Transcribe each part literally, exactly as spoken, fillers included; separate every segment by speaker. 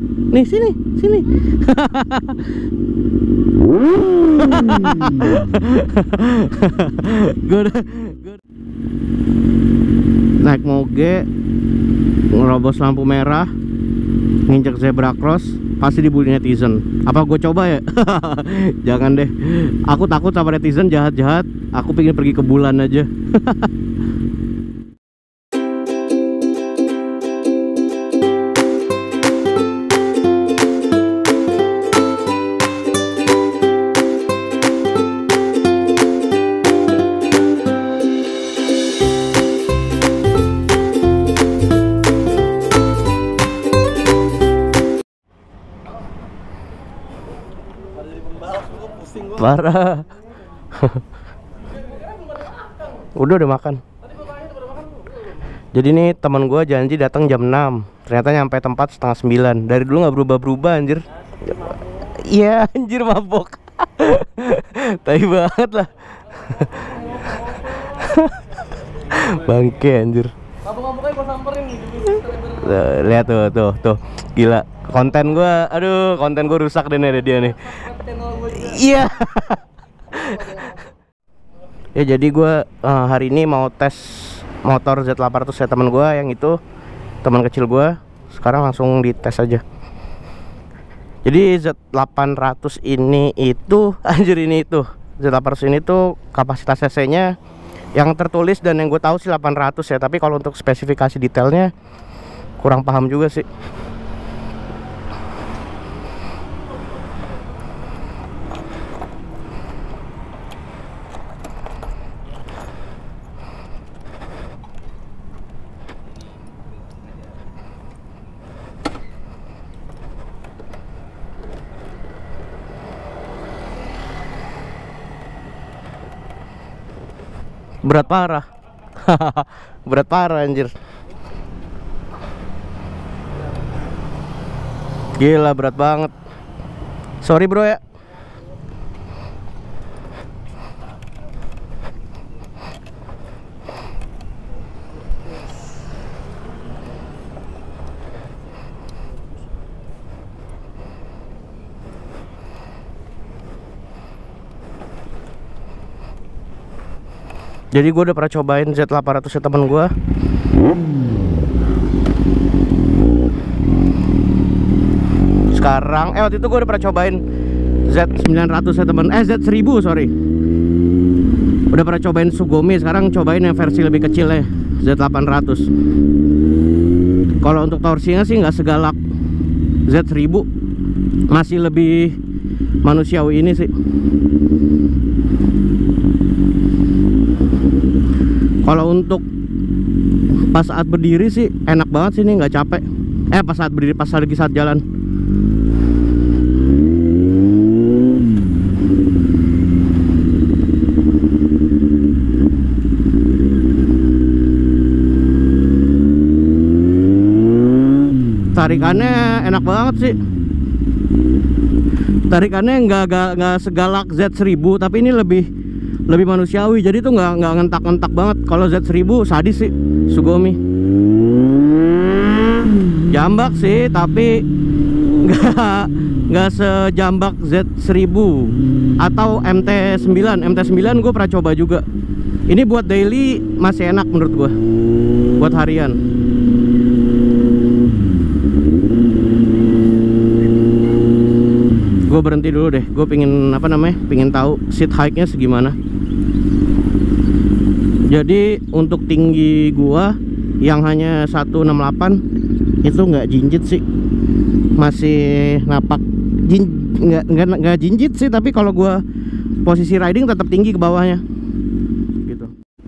Speaker 1: Nih sini, sini. Gue udah naik moge, ngerobos lampu merah, nginjek zebra cross, pasti dibully netizen. Apa gue coba ya? Jangan deh. Aku takut sama netizen jahat-jahat. Aku pengen pergi ke bulan aja. Parah. Udah udah makan. Jadi nih teman gue janji datang jam enam, ternyata nyampe tempat setengah sembilan. Dari dulu nggak berubah-berubah anjir. Iya anjir, mabok. Tai banget lah. Bangke anjir.
Speaker 2: Mabok-maboknya gue samperin nih.
Speaker 1: Lihat tuh tuh tuh, gila. Konten gue, aduh konten gue rusak deh nih dia nih. Iya. Ya jadi gue uh, hari ini mau tes motor Z delapan ratus ya teman gue yang itu, teman kecil gue. Sekarang langsung dites aja. Jadi Z delapan ratus ini itu anjir ini itu Z delapan ratus ini tuh kapasitas cc nya yang tertulis dan yang gue tahu sih delapan ratus ya, tapi kalau untuk spesifikasi detailnya kurang paham juga sih. Berat parah. Berat parah anjir. Gila berat banget. Sorry bro ya. Jadi gue udah pernah cobain Z delapan ratus ya temen gue. Sekarang, eh waktu itu gue udah pernah cobain Z sembilan ratus ya temen. Eh Z seribu sorry. Udah pernah cobain Sugomi. Sekarang cobain yang versi lebih kecil ya, Z delapan ratus. Kalau untuk torsinya sih nggak segalak Z seribu. Masih lebih manusiawi ini sih. Kalau untuk pas saat berdiri sih enak banget sih, ini nggak capek. Eh pas saat berdiri, pas lagi saat jalan. Tarikannya enak banget sih. Tarikannya nggak nggak segalak Z seribu, tapi ini lebih lebih manusiawi, jadi tuh nggak nggak ngentak-ngentak banget. Kalau Z seribu sadis sih Sugomi. Jambak sih, tapi nggak nggak sejambak Z seribu atau M T sembilan. M T sembilan gue pernah coba juga. Ini buat daily masih enak menurut gue, buat harian. Gue berhenti dulu deh, gue pingin apa namanya, pingin tahu seat height-nya segimana. Jadi untuk tinggi gua yang hanya seratus enam puluh delapan itu nggak jinjit sih, masih napak jin, nggak nggak nggak jinjit sih, tapi kalau gua posisi riding tetap tinggi ke bawahnya gitu.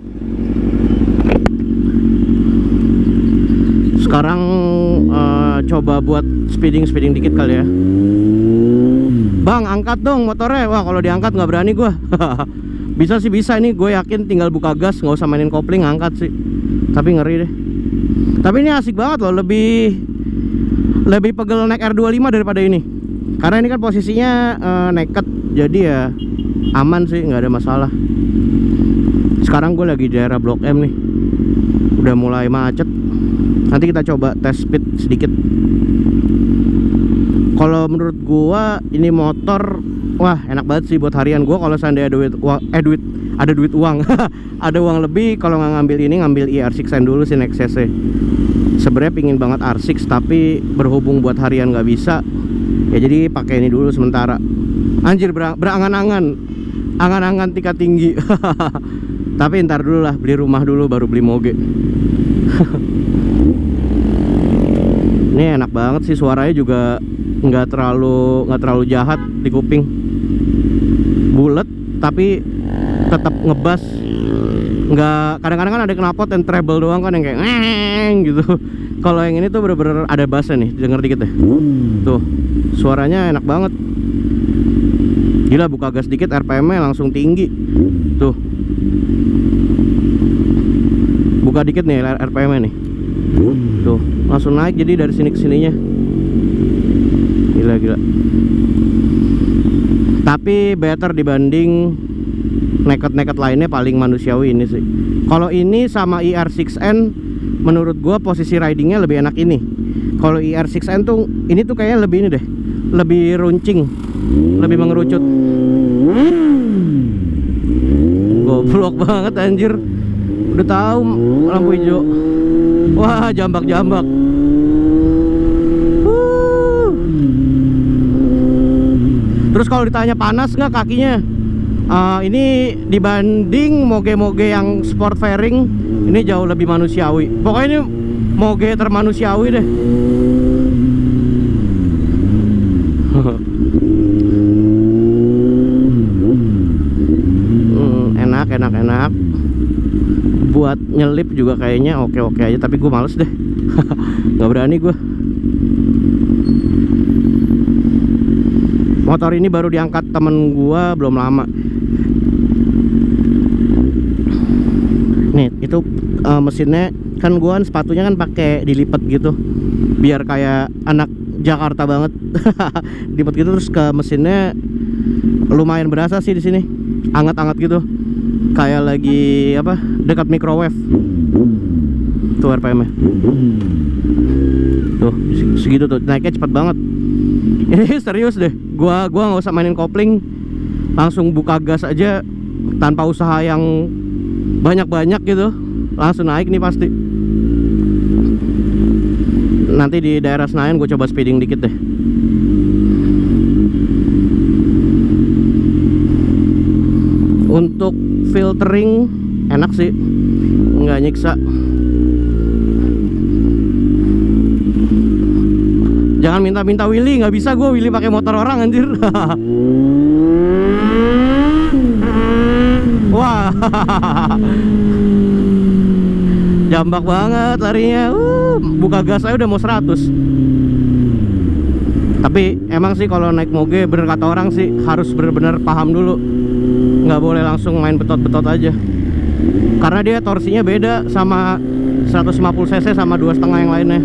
Speaker 1: Sekarang uh, coba buat speeding speeding dikit kali ya. Bang, angkat dong motornya. Wah, kalau diangkat nggak berani gua. Bisa sih bisa, ini gue yakin tinggal buka gas, nggak usah mainin kopling, angkat sih. Tapi ngeri deh. Tapi ini asik banget loh, lebih lebih pegel naik R dua puluh lima daripada ini. Karena ini kan posisinya uh, naked, jadi ya aman sih, nggak ada masalah. Sekarang gue lagi di daerah Blok M nih, udah mulai macet. Nanti kita coba tes speed sedikit. Kalau menurut gua ini motor wah enak banget sih buat harian. Gua kalau seandainya ada duit uang, eh duit ada duit uang ada uang lebih, kalau nggak ngambil ini ngambil E R enam N dulu sih next C C. Sebenarnya pingin banget R enam tapi berhubung buat harian nggak bisa ya, jadi pakai ini dulu sementara. Anjir ber berangan-angan angan-angan tingkat tinggi. Tapi ntar dulu lah, beli rumah dulu baru beli moge. Ini enak banget sih, suaranya juga nggak terlalu nggak terlalu jahat di kuping, bulet tapi tetap ngebas. Nggak, kadang-kadang kan ada knalpot dan treble doang kan yang kayak ngeng gitu. Kalau yang ini tuh bener-bener ada bassnya nih, denger dikit deh. Tuh suaranya enak banget. Gila, buka gas dikit R P M-nya langsung tinggi. Tuh buka dikit nih R P M-nya nih, tuh langsung naik jadi dari sini ke sininya. Gila gila. Tapi better dibanding naked-naked lainnya, paling manusiawi ini sih. Kalau ini sama E R enam N menurut gua posisi ridingnya lebih enak ini. Kalau E R enam N tuh ini tuh kayaknya lebih ini deh, lebih runcing, lebih mengerucut. Goblok banget anjir. Udah tahu lampu hijau. Wah, jambak-jambak. Uh. Terus kalau ditanya panas nggak kakinya? Uh, ini dibanding moge-moge yang sport fairing, ini jauh lebih manusiawi. Pokoknya ini moge termanusiawi deh. hmm, enak, enak, enak. Buat nyelip juga kayaknya oke-oke aja, tapi gue males deh. Nggak berani gue. Motor ini baru diangkat temen gue belum lama. Nih itu uh, mesinnya kan, gua kan sepatunya kan pakai dilipat gitu biar kayak anak Jakarta banget. Dilipat gitu, terus ke mesinnya lumayan berasa sih di sini, anget-anget gitu, kayak lagi apa dekat microwave. Tuh R P M-nya tuh segitu tuh, naiknya cepet banget. Ini serius deh, gua gua nggak usah mainin kopling, langsung buka gas aja tanpa usaha yang banyak-banyak gitu, langsung naik nih pasti. Nanti di daerah Senayan gue coba speeding dikit deh. Untuk filtering enak sih, nggak nyiksa. Jangan minta-minta Willy, nggak bisa gue Willy pakai motor orang anjir. Wah, jambak banget larinya. Uh, buka gas saya udah mau seratus. Tapi emang sih kalau naik moge, bener kata orang sih, harus bener-bener paham dulu. Nggak boleh langsung main betot-betot aja, karena dia torsinya beda sama seratus lima puluh cc sama dua koma lima yang lainnya.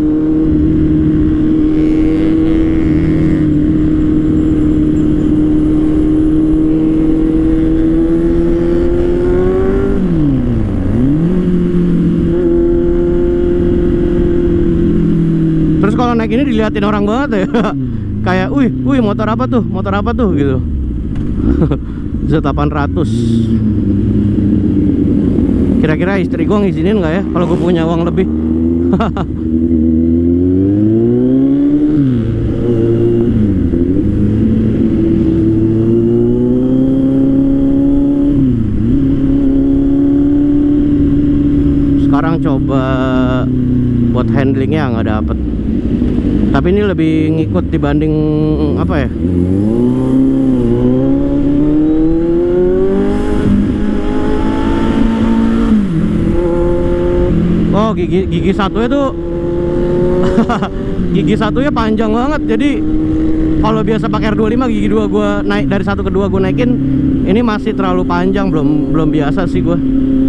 Speaker 1: Naik ini diliatin orang banget ya. Kayak, wih, wih motor apa tuh, motor apa tuh gitu. Z delapan ratus. Kira-kira istri gue ngizinin nggak ya kalau gue punya uang lebih? Sekarang coba buat handlingnya nggak dapet. Tapi ini lebih ngikut dibanding apa ya? Oh, gigi gigi satunya tuh gigi satunya panjang banget. Jadi kalau biasa pakai R dua puluh lima, gigi dua gua naik dari satu ke dua gua naikin, ini masih terlalu panjang, belum belum biasa sih gua.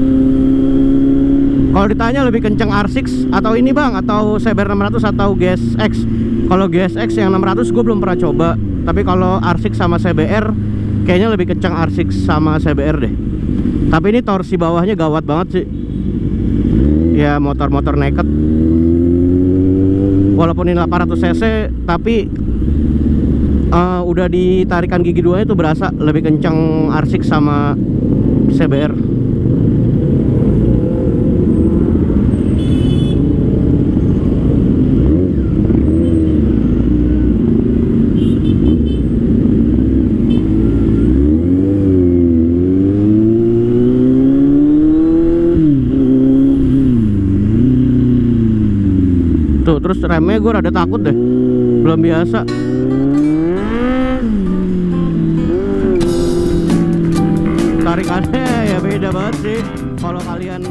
Speaker 1: Kalau ditanya lebih kenceng R enam atau ini bang, atau C B R enam ratus atau G S X. Kalau G S X yang enam ratus gue belum pernah coba. Tapi kalau R enam sama C B R kayaknya lebih kenceng R enam sama C B R deh. Tapi ini torsi bawahnya gawat banget sih. Ya motor-motor naked, walaupun ini delapan ratus cc, tapi uh, udah ditarikan gigi duanya itu berasa lebih kencang R enam sama C B R. Tuh, terus remnya gue rada takut deh, belum biasa. Tarikannya ya beda banget sih. Kalau kalian